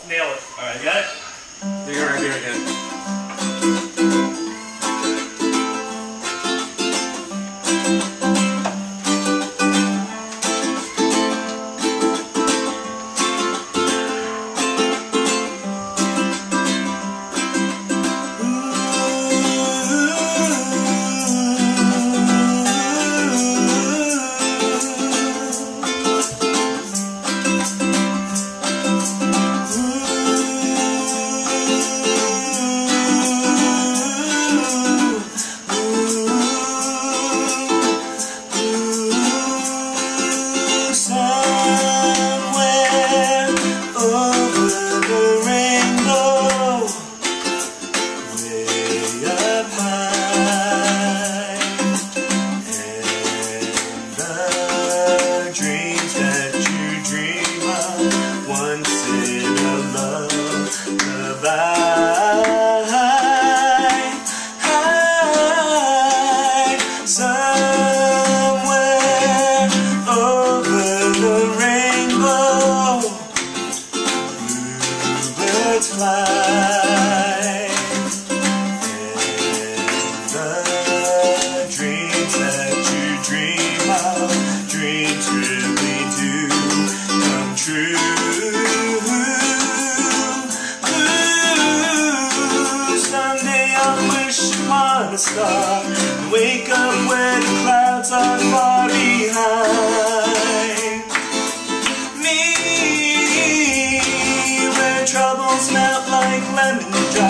nail it. Alright, you got it? You're right here again. Star, wake up where the clouds are far behind me, where troubles melt like lemon drops.